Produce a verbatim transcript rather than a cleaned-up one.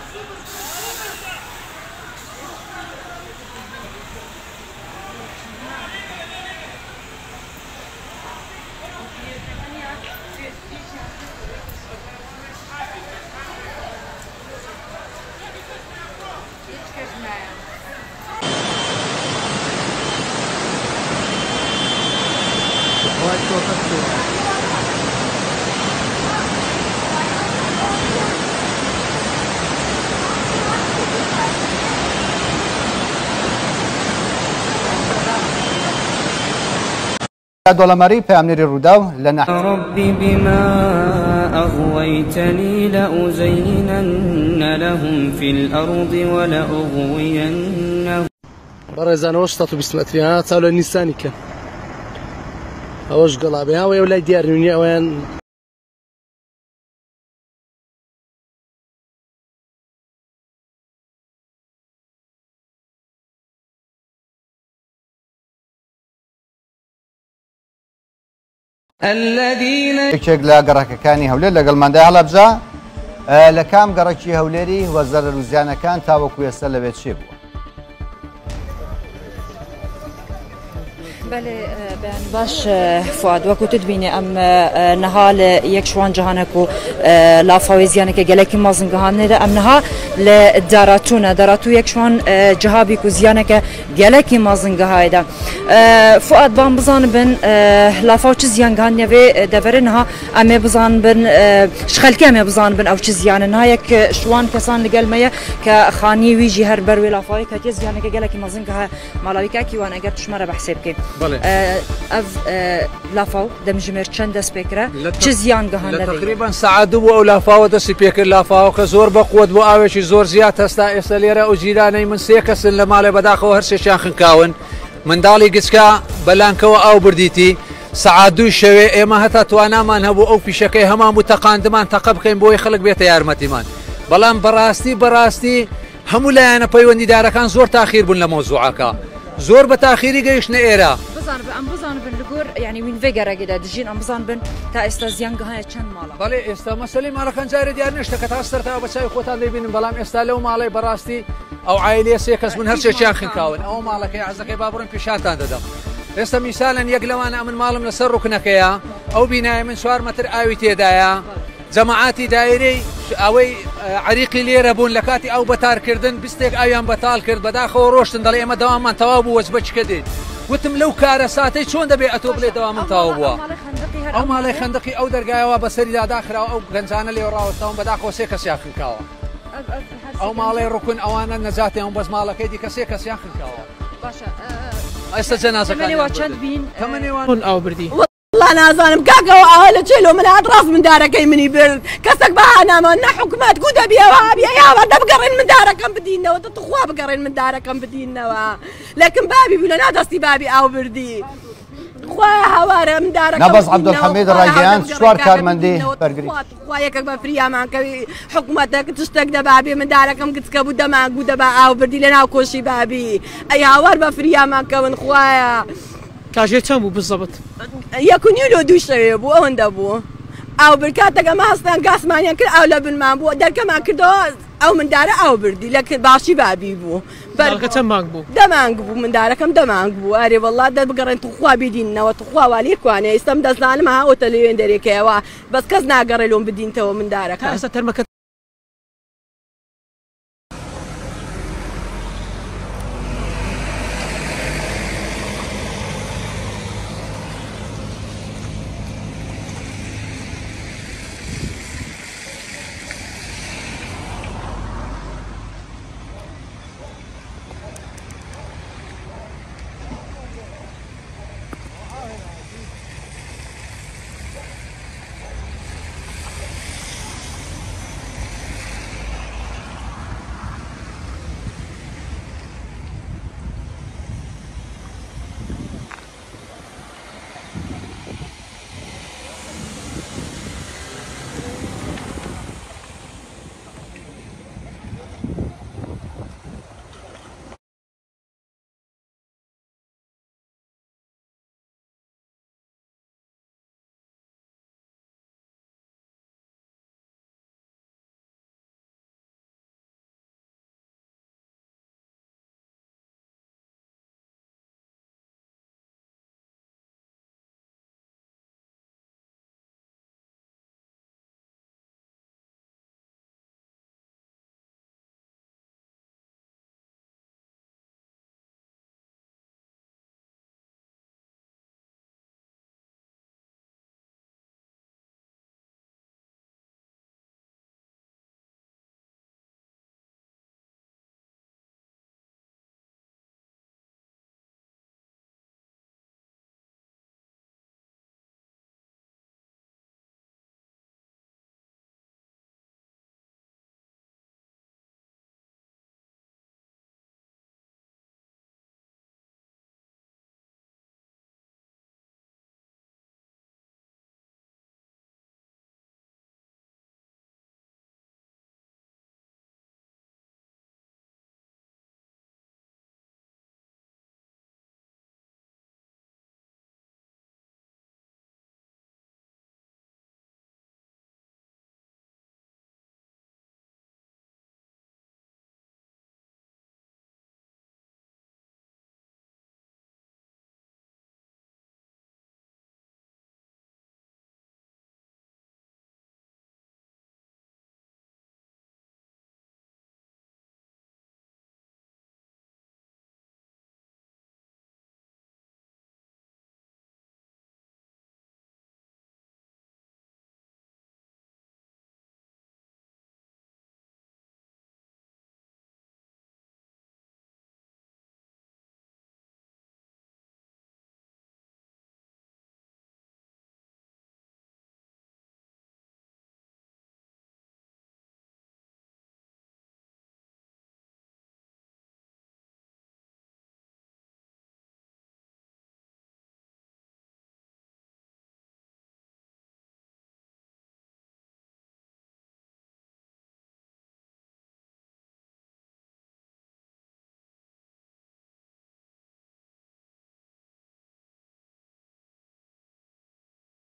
دۆڵەمەری پامنێری ڕوودا و لە نەح ربي بما أغويتني لأزينن لهم في الأرض ولأغوينهم بەڕێزانەوە سەد و بیست مەتریانە چاو لە نیسانی کە ئەوەش گەڵابێ ئەوەی وەلای دیارنیونی ئەویان یەکێک لە گەڕەکەکانی هەولێر لەگەڵماندا هەڵەبجا لە کام گەڕەکی هەولێری وەزەرە روزیانەکان تاوەکو ئێستا لەبێت چێ بووە؟ بله بەیانی باش فواد وەکو تو دبینێ ئەم نەها لە یەک شوان جیهانێک و لافاوی زیانێکە گەلێکی مەزن گەهاندنێدا ئەم نەها لە داراتوونە داراتوو یەک شوان جیهابێک و زیانێکە گەلێکی مەزن گەهایدا فواد بان بزانن بن لافاو چ زیان گەهاندنێ دەڤەرە نەها ئەمێ بزانن بن شخەلکی ئەمێ بزانن بن ئەو چ زیانە نها یەک شوان کەسان لەگەلمەیە کە خانی ویژی هەر بەروێ لافاوی کەتێ زیانێکە گەلێکی مەزن گەها ماڵاویکاکی وان ئەگەر توشمەرە بەحسێ بکەین ئەv لافاو دەمژمێر چەند دەست پێکرا چ زیان گەهاندە تقریبا سەعات دوو بوو ئەو لافاوە دەستی پێکرد لافاوەکە زۆر بەقووت بۆ ئاوێکی زۆر زیاد هەستا ئێستا لێرە ئەو جیرانەی من سێ کەسن لە ماڵێ بەداخەوە هەر سێکیان خنکاون منداڵی گچکە بەلانکەوە ئاو بردیتی سەعات دوو شەوێ ئێمە هەتا توانامان هەبوو ئەو پیشەکەی هەمان بوو تەقاندمان تەقە بکەین بۆی خەڵک بێتە یارمەتیمان بەڵام بەڕاستی بەڕاستی هەموو لایەنە پەیوەندیدارەکان زۆر تاخیر بوون لە مۆزوعەکە زۆر بە تاخیری گەیشتنە ئێرە ئەم بزان بن لەگۆر ینی وین vێگەرەگەدا دژین ئەم بزان بن تا ئێستا زیان گەهەیە چەند ماڵە بەڵێ ئێستا مەسەلەی ماڵەکان جارێ دیار نشتە کە تا سەرتاوە بە چاوی خۆتان دەبینن بەڵام ئێستا لەو ماڵەی بەڕاستی ئەو عایلێ سێ کەس من هەرچێکیان خنکاون ئەو ماڵەکەی عەزەکەی با بڕۆین پیشانتان دەدەم ئێستا میسالەن یەک لەوانە ئەمن ماڵم لەسەر ڕوکنەکەیە ئەو بینایە من چوار مەتر ئاوی تێدایە جەماعاتی دایرەی ئەوەی عریقی لێرە بوون لە کاتی ئەو بەتارکردن بیستێک ئاویان بەتاڵ کرد بەداخەوە ڕۆشتن دەڵێ ئێمە دەوامان تەواو بوو وەجبە چکە دێت وتم لەو کارە ساتەی چۆن دەبێت ئەتۆ بڵێ دەوامم تەواو بووە ئەو ماڵی خەندقی ئەو دەرگایەوە بەسەریدا داخراوە ئەو گەنجانە لێ ڕاوەستەوە بەداخەوە سێ کەسیان خنکاوە ئەو ماڵی ڕوکن ئەوانە نەجاتیان بەس ماڵەکەی دیکە سێ کەسیان خنکاوە ئێستا جەنازەکان چەند بین تەمەنێوان ئاو بردی والله نازانم کاکەوە ئەوە لە چێلۆ منات ڕاست مندارەکەی منی برد کەسێک بەهانامە نە حکومەت گو دەبیەوە بیا یاوە دەبگەڕێن مندارەکەم بدینەوە دەتخوا بگەڕێن مندارەکەم بدینەوە لەکن بابی بوو لە نادەستی بابی ئاو بردی خوای هەوارە مندارەکەم نەبەز عەبدولحەمید ڕایگەیان چوار کارمەندی بەرگری خوا یەکێک بە فریامانکەوی حکومەتێک تشتێک دەبابێ مندارەکەم کچکە بوو دەمانگو دەبا ئاو بردی لە ناو کۆشی بابی ئەی هاوار بە فریامانکەون خوایە کاژێ چەند بوو بزەبت یەک و نیو لۆ دوو شەوێ بوو ئەوەندە بوو ئاو برکاتەکە ماستان گاسمانیان کرد ئاو لە بنمان بوو دەرکەمان کردەوە ئەو مندارە ئاو بردی لە باشی بابی بوو چەند مانگ بوو دەمانگ بوو مندارەکەم دەمانگ بوو ئەرێ وەڵڵا دەبگەڕێن توخوا بیدینەوە توخوا لێ کوانێ ئێستام دەزانم ها ئۆتە لەوێن دەرێکەوە بەس کەس ناگەڕێ لۆم بدینتەوە مندارەکە ئێستا تەرمەکە